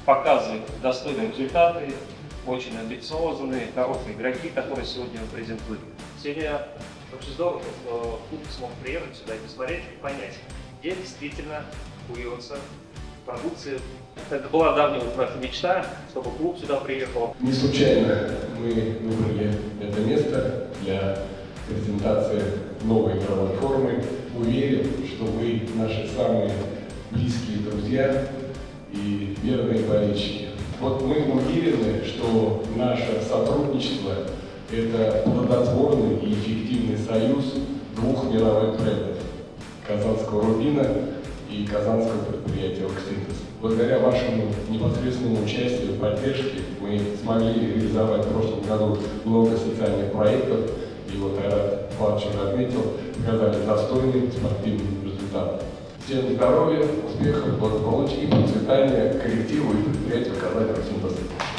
показывать достойные результаты, очень амбициозные, хорошие игроки, которые сегодня презентуют. Сегодня очень здорово, что клуб смог приехать сюда и посмотреть, и понять, где действительно куется продукция. Это была давняя наша мечта, чтобы клуб сюда приехал. Не случайно мы выбрали это место для презентации новой игровой формы. Уверен, что вы наши самые близкие друзья и верные болельщики. Вот мы уверены, что наше сотрудничество – это плодотворный и эффективный союз двух мировых брендов – казанского «Рубина» и казанского предприятия «Оргсинтез». Благодаря вашему непосредственному участию и поддержке мы смогли реализовать в прошлом году много социальных проектов, и вот Айрат Павлович отметил, показали достойный спортивный результат. Всем здоровья, успехов, благополучия и процветания коллективу и предприятию «Казань Оргсинтез».